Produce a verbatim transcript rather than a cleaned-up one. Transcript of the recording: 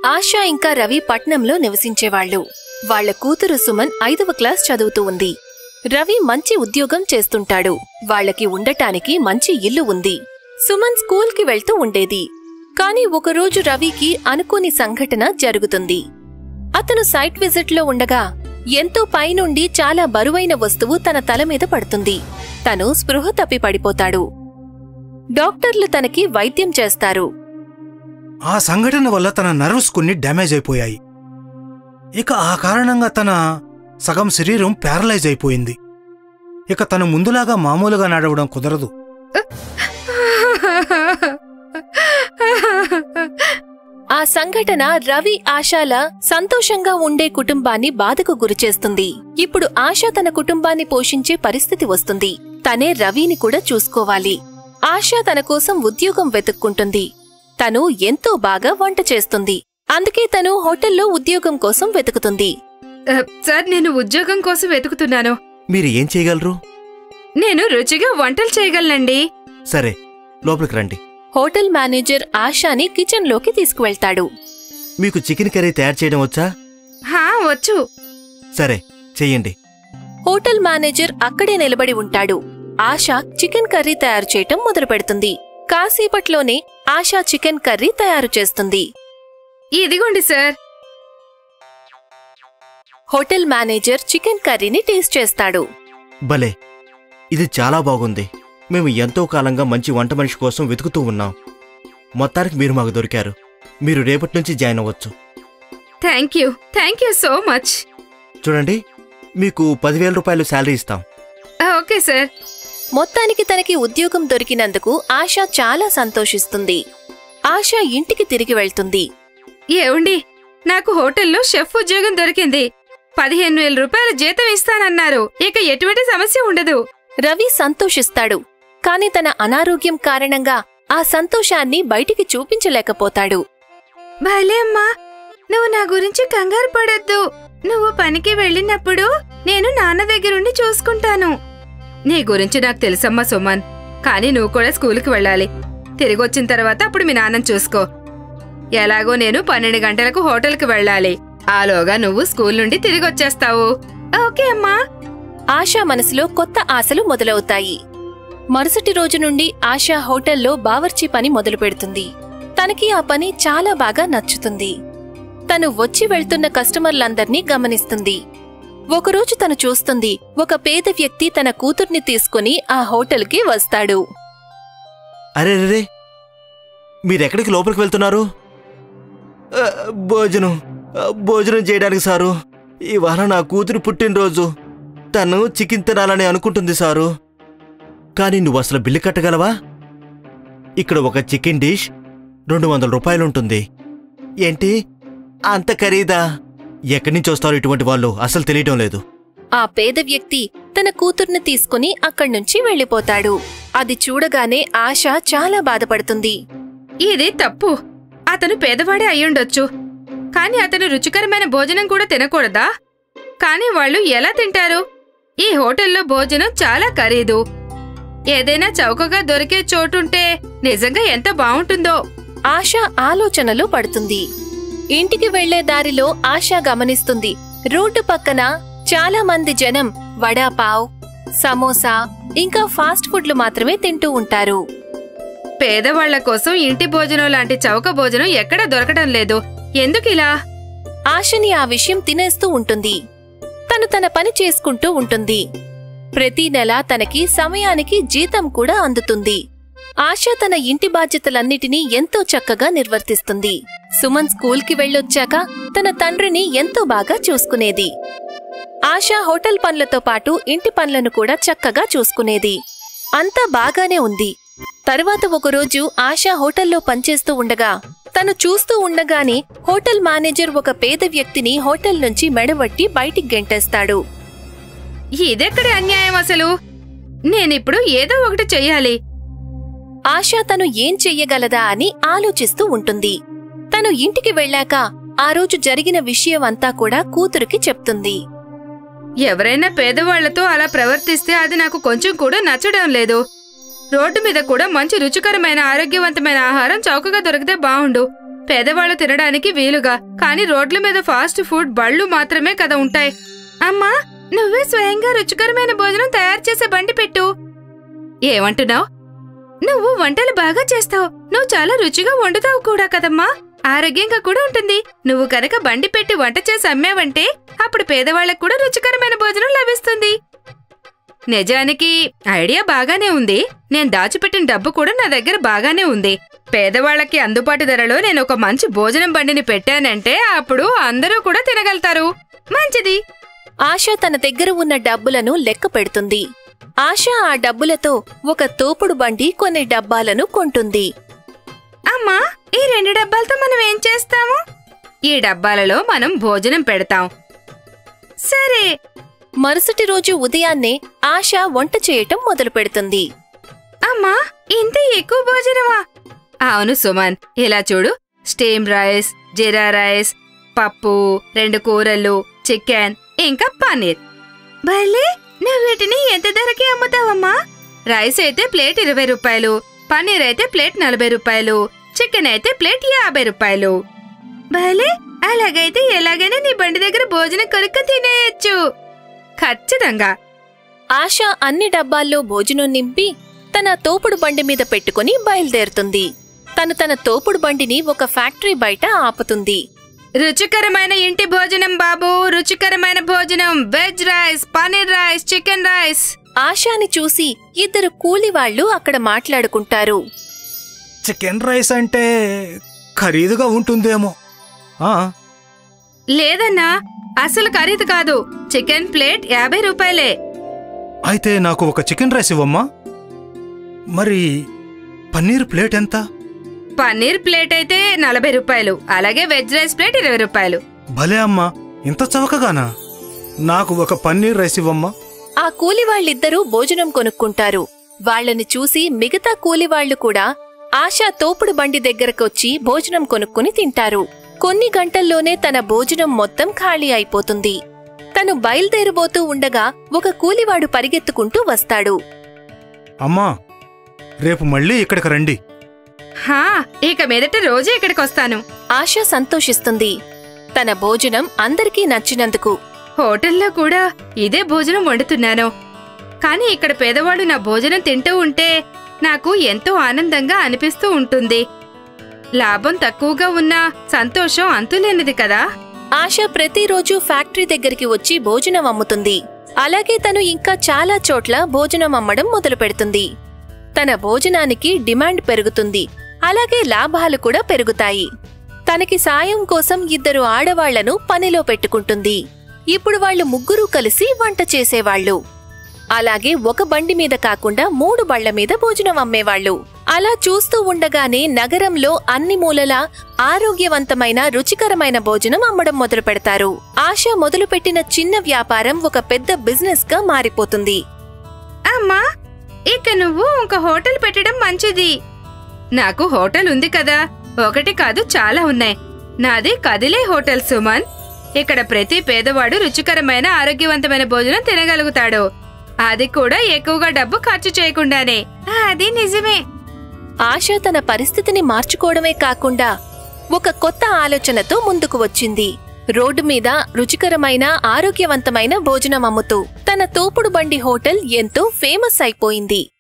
ఆశా ఇంకా రవి పట్నంలో నివసించేవాళ్లు. వాళ్ల కూతురు సుమన్ ఐదవ క్లాస్ చదువుతూ ఉంది. రవి మంచి ఉద్యోగం చేస్తుంటాడు. వాళ్లకి ఉండటానికి మంచి ఇల్లు ఉంది. సుమన్ స్కూల్కి వెళ్తూ ఉండేది. కాని ఒకరోజు రవికి అనుకోని సంఘటన జరుగుతుంది. అతను సైట్ విజిట్లో ఉండగా ఎంతో పైనుండి చాలా బరువైన వస్తువు తన తల మీద పడుతుంది. తను స్పృహ తప్పి పడిపోతాడు. డాక్టర్లు తనకి వైద్యం చేస్తారు. ఆ సంఘటన వల్ల తన నర్వ్స్ కొన్ని డ్యామేజ్ అయిపోయాయి. ఇక ఆ కారణంగా తన సగం శరీరం ప్యారలైజ్ అయిపోయింది. ఇక తను ముందులాగా మామూలుగా నడవడం కుదరదు. ఆ సంఘటన రవి ఆశాల సంతోషంగా ఉండే కుటుంబాన్ని బాధకు గురిచేస్తుంది. ఇప్పుడు ఆశ తన కుటుంబాన్ని పోషించే పరిస్థితి వస్తుంది. తనే రవిని కూడా చూసుకోవాలి. ఆశ తన కోసం ఉద్యోగం వెతుక్కుంటుంది. తను ఎంతో బాగా వంట చేస్తుంది. అందుకే తను హోటల్లో ఉద్యోగం కోసం వెతుకుతుంది. సార్, నేను ఉద్యోగం కోసం వెతుకుతున్నాను. మీరు ఏం చేయగలరు? నేను రుచిగా వంటలు చేయగలనండి. సరే, లోపలికి రండి. హోటల్ మేనేజర్ ఆశాని కిచెన్లోకి తీసుకువెళ్తాడు. మీకు చికెన్ కర్రీ తయారు చేయడం వచ్చా? హా, వచ్చు. సరే, చెయ్యండి. హోటల్ మేనేజర్ అక్కడే నిలబడి ఉంటాడు. ఆశ చికెన్ కర్రీ తయారు చేయటం మొదలు పెడుతుంది. కాసేపట్లోనే ఆశ చికెన్ కర్రీ తయారు చేస్తుంది. ఇదిగోండి సార్. హోటల్ మేనేజర్ చికెన్ కర్రీని టేస్ట్ చేస్తాడు. భలే, ఇది చాలా బాగుంది. మేము ఎంతో కాలంగా మంచి వంట మనిషి కోసం వెతుకుతూ ఉన్నాం. మొత్తానికి మీరు మాకు దొరికారు. మీరు రేపటి నుంచి జాయిన్ అవ్వచ్చు. Thank you thank you so much. చూడండి, మీకు పదివేల రూపాయలు శాలరీ ఇస్తాం. Okay sir. మొత్తానికి తనకి ఉద్యోగం దొరికినందుకు ఆశ చాలా సంతోషిస్తుంది. ఆశ ఇంటికి తిరిగి వెళ్తుంది. ఏవండి, నాకు హోటల్లో షెఫ్ ఉద్యోగం దొరికింది. పదిహేను వేల రూపాయల జీతం ఇస్తానన్నారు. ఇక ఎటువంటి సమస్య ఉండదు. రవి సంతోషిస్తాడు. కాని తన అనారోగ్యం కారణంగా ఆ సంతోషాన్ని బయటికి చూపించలేకపోతాడు. భలే అమ్మా, నువ్వు నా గురించి కంగారు పడొద్దు. నువ్వు పనికి వెళ్ళినప్పుడు నేను నాన్న దగ్గరుండి చూసుకుంటాను. నీ గురించి నాకు తెలుసమ్మా సుమన్. కానీ నువ్వు కూడా స్కూల్కి వెళ్ళాలి. తిరిగొచ్చిన తర్వాత అప్పుడు మీ నాన్నని చూసుకో. ఎలాగో నేను పన్నెండు గంటలకు హోటల్కి వెళ్ళాలి. ఆలోగా నువ్వు స్కూల్ నుండి తిరిగొచ్చేస్తావు. ఓకే అమ్మా. ఆశా మనసులో కొత్త ఆశలు మొదలవుతాయి. మరుసటి రోజు నుండి ఆశా హోటల్లో బావర్చీ పని మొదలు పెడుతుంది. తనకి ఆ పని చాలా బాగా నచ్చుతుంది. తను వచ్చి వెళ్తున్న కస్టమర్లందర్నీ గమనిస్తుంది. ఒకరోజు తను చూస్తుంది, ఒక పేద వ్యక్తి తన కూతుర్ని తీసుకుని ఆ హోటల్కి వస్తాడు. అరే రే, మీరెక్కడికి లోపలికి వెళ్తున్నారు? భోజనం భోజనం చేయడానికి సారు. ఇవాళ నా కూతురు పుట్టినరోజు. తను చికెన్ తినాలని అనుకుంటుంది సారు. కానీ నువ్వు అసలు బిల్లు కట్టగలవా? ఇక్కడ ఒక చికెన్ డిష్ రెండు వందల రూపాయలుంటుంది. ఏంటి, అంత ఖరీదా? ఎక్కడి నుంచి వస్తారు ఇటువంటి వాళ్ళు? అసలు తెలియటం లేదు. ఆ పేద వ్యక్తి తన కూతుర్ని తీసుకుని అక్కడ్నుంచి వెళ్లిపోతాడు. అది చూడగానే ఆశ చాలా బాధపడుతుంది. ఇది తప్పు. అతను పేదవాడే అయ్యుండొచ్చు. కాని అతను రుచికరమైన భోజనం కూడా తినకూడదా? కాని వాళ్ళు ఎలా తింటారు? ఈ హోటల్లో భోజనం చాలా ఖరీదు. ఏదైనా చౌకగా దొరికే చోటుంటే నిజంగా ఎంత బావుంటుందో. ఆశ ఆలోచనలో పడుతుంది. ఇంటికి వెళ్లే దారిలో ఆశ గమనిస్తుంది, రోడ్డు పక్కన చాలా మంది జనం వడాపావ్, సమోసా ఇంకా ఫాస్ట్ ఫుడ్లు మాత్రమే తింటూ ఉంటారు. పేదవాళ్ల కోసం ఇంటి భోజనం లాంటి చౌక భోజనం ఎక్కడా దొరకడం లేదు. ఎందుకిలా? ఆశని ఆ విషయం తినేస్తూ ఉంటుంది. తను తన పని చేసుకుంటూ ఉంటుంది. ప్రతి నెల తనకి సమయానికి జీతం కూడా అందుతుంది. ఆశ తన ఇంటి బాధ్యతలన్నిటినీ ఎంతో చక్కగా నిర్వర్తిస్తుంది. సుమన్ స్కూల్కి వెళ్ళొచ్చాక తన తండ్రిని ఎంతో బాగా చూసుకునేది. ఆశ హోటల్ పనులతో పాటు ఇంటి పనులను కూడా చక్కగా చూసుకునేది. అంతా బాగానే ఉంది. తరువాత ఒకరోజు ఆశ హోటల్లో పనిచేస్తూ ఉండగా తను చూస్తూ ఉండగానే హోటల్ మేనేజర్ ఒక పేద వ్యక్తిని హోటల్ నుంచి మెడవట్టి బయటికి గెంటేస్తాడు. ఇదెక్కడి అన్యాయం అసలు? నేనిప్పుడు ఏదో ఒకటి చెయ్యాలి. ఆశ తను ఏం చెయ్యగలదా అని ఆలోచిస్తూ ఉంటుంది. తను ఇంటికి వెళ్ళాక ఆ రోజు జరిగిన విషయమంతా కూడా కూతురికి చెప్తుంది. ఎవరైనా పేదవాళ్లతో అలా ప్రవర్తిస్తే అది నాకు కొంచెం కూడా నచ్చడం లేదు. రోడ్డు మీద కూడా మంచి రుచికరమైన ఆరోగ్యవంతమైన ఆహారం చౌకగా దొరికితే బావుండు. పేదవాళ్ళు తినడానికి వీలుగా. కానీ రోడ్ల మీద ఫాస్ట్ ఫుడ్ బళ్ళు మాత్రమే కదా ఉంటాయి. అమ్మా, నువ్వే స్వయంగా రుచికరమైన భోజనం తయారు చేసే బండి పెట్టు. ఏమంటున్నావు? నువ్వు వంటలు బాగా చేస్తావు. నువ్వు చాలా రుచిగా వండుతావు కూడా కదమ్మా. ఆరోగ్యంగా కూడా ఉంటుంది. నువ్వు కనుక బండి పెట్టి వంట చేసి అమ్మావంటే అప్పుడు పేదవాళ్లకు కూడా రుచికరమైన భోజనం లభిస్తుంది. నిజానికి ఐడియా బాగానే ఉంది. నేను దాచిపెట్టిన డబ్బు కూడా నా దగ్గర బాగానే ఉంది. పేదవాళ్లకి అందుబాటు ధరలో నేను ఒక మంచి భోజనం బండిని పెట్టానంటే అప్పుడు అందరూ కూడా తినగలుగుతారు. మంచిది. ఆశ తన దగ్గర ఉన్న డబ్బులను లెక్క పెడుతుంది. ఆశ ఆ డబ్బులతో ఒక తోపుడు బండి కొన్ని డబ్బాలను కొంటుంది. అమ్మా, ఈ రెండు డబ్బాలతో మనం ఏం చేస్తాము? ఈ డబ్బాలలో మనం భోజనం పెడతాం. సరే. మరుసటి రోజు ఉదయాన్నే ఆశ వంట చేయటం మొదలు పెడుతుంది. అమ్మా, ఇంత ఎక్కువ భోజనమా? అవును సుమన్, ఇలా చూడు. స్టీమ్ రైస్, జీరా రైస్, పప్పు, రెండు కూరలు, చికెన్, ఇంకా పన్నీర్. భలే, నువ్వు వీటిని ఎంత ధరకి అమ్ముతావమ్మా? రైస్ అయితే ప్లేట్ ఇరవై రూపాయలు, పన్నీర్ అయితే ప్లేట్ నలభై రూపాయలు, చికెన్ అయితే ప్లేట్ యాభై రూపాయలు. భలే, అలాగైతే ఎలాగైనా నీ బండి దగ్గర భోజనం కొనుక్కు తినేయచ్చు. ఖచ్చితంగా. ఆశ అన్ని డబ్బాల్లో భోజనం నింపి తన తోపుడు బండి మీద పెట్టుకుని బయలుదేరుతుంది. తను తన తోపుడు బండిని ఒక ఫ్యాక్టరీ బయట ఆపుతుంది. రుచికరమైన ఇంటి భోజనం బాబు, రుచికరమైన భోజనం. Veg rice, paneer rice, chicken rice. ఆశాని చూసి ఇద్దరు కూలివాళ్లు అక్కడ మాట్లాడుకుంటారు. చికెన్ రైస్ అంటే ఖరీదుగా ఉంటుందేమో. ఆ లేదన్నా, అసలు ఖరీదు కాదు. చికెన్ ప్లేట్ యాభై రూపాయలే. అయితే నాకు ఒక చికెన్ రైస్ ఇవ్వమ్మా. మరి పన్నీర్ ప్లేట్ ఎంత? పన్నీర్ ప్లేట్ అయితే నలభై రూపాయలు. అలాగే వెజ్ రైస్ ప్లేట్ ఇరవై రూపాయలు. భలే అమ్మా, ఇంత చవకగానా? నాకు ఒక పన్నీర్ రైస్ ఇవ్వమ్మా. ఆ కూలివాళ్ళిద్దరూ భోజనం కొనుక్కుంటారు. వాళ్లని చూసి మిగతా కూలివాళ్లు కూడా ఆశా తోపుడు బండి దగ్గరకొచ్చి భోజనం కొనుక్కుని తింటారు. కొన్ని గంటల్లోనే తన భోజనం మొత్తం ఖాళీ అయిపోతుంది. తను బయలుదేరబోతూ ఉండగా ఒక కూలివాడు పరిగెత్తుకుంటూ వస్తాడు. అమ్మా, రేపు మళ్ళీ ఇక్కడికి రండి. హా, ఇక మీదట రోజే ఇక్కడికొస్తాను. ఆశ సంతోషిస్తుంది. తన భోజనం అందరికీ నచ్చినందుకు. హోటల్లో కూడా ఇదే భోజనం వండుతున్నాను. కాని ఇక్కడ పేదవాడు నా భోజనం తింటూ ఉంటే నాకు ఎంతో ఆనందంగా అనిపిస్తూ ఉంటుంది. లాభం తక్కువగా ఉన్నా సంతోషం అంతులేనిది కదా. ఆశ ప్రతిరోజు ఫ్యాక్టరీ దగ్గరికి వచ్చి భోజనం అమ్ముతుంది. అలాగే తను ఇంకా చాలా చోట్ల భోజనం అమ్మడం మొదలు పెడుతుంది. తన భోజనానికి డిమాండ్ పెరుగుతుంది. అలాగే లాభాలు కూడా పెరుగుతాయి. తనకి సాయం కోసం ఇద్దరు ఆడవాళ్లను పనిలో పెట్టుకుంటుంది. ఇప్పుడు వాళ్లు ముగ్గురూ కలిసి వంట చేసేవాళ్లు. అలాగే ఒక బండి మీద కాకుండా మూడు బళ్ల మీద భోజనం అమ్మేవాళ్లు. అలా చూస్తూ ఉండగానే నగరంలో అన్ని మూలలా ఆరోగ్యవంతమైన రుచికరమైన భోజనం అమ్మడం మొదలు పెడతారు. ఆశ మొదలుపెట్టిన చిన్న వ్యాపారం ఒక పెద్ద బిజినెస్ గా మారిపోతుంది. అమ్మా, ఇక నువ్వు ఒక హోటల్ పెట్టడం మంచిది. నాకు హోటల్ ఉంది కదా, ఒకటి కాదు చాలా ఉన్నాయి. నాది కదిలే హోటల్ సుమన్. ఇక్కడ ప్రతి పేదవాడు రుచికరమైన ఆరోగ్యవంతమైన భోజనం తినగలుగుతాడు. అది కూడా ఎక్కువగా డబ్బు ఖర్చు చేయకుండానే. అది నిజమే. ఆశ తన పరిస్థితిని మార్చుకోవడమే కాకుండా ఒక కొత్త ఆలోచనతో ముందుకు వచ్చింది. రోడ్డు మీద రుచికరమైన ఆరోగ్యవంతమైన భోజనం అమ్ముతూ తన తోపుడు బండి హోటల్ ఎంతో ఫేమస్ అయిపోయింది.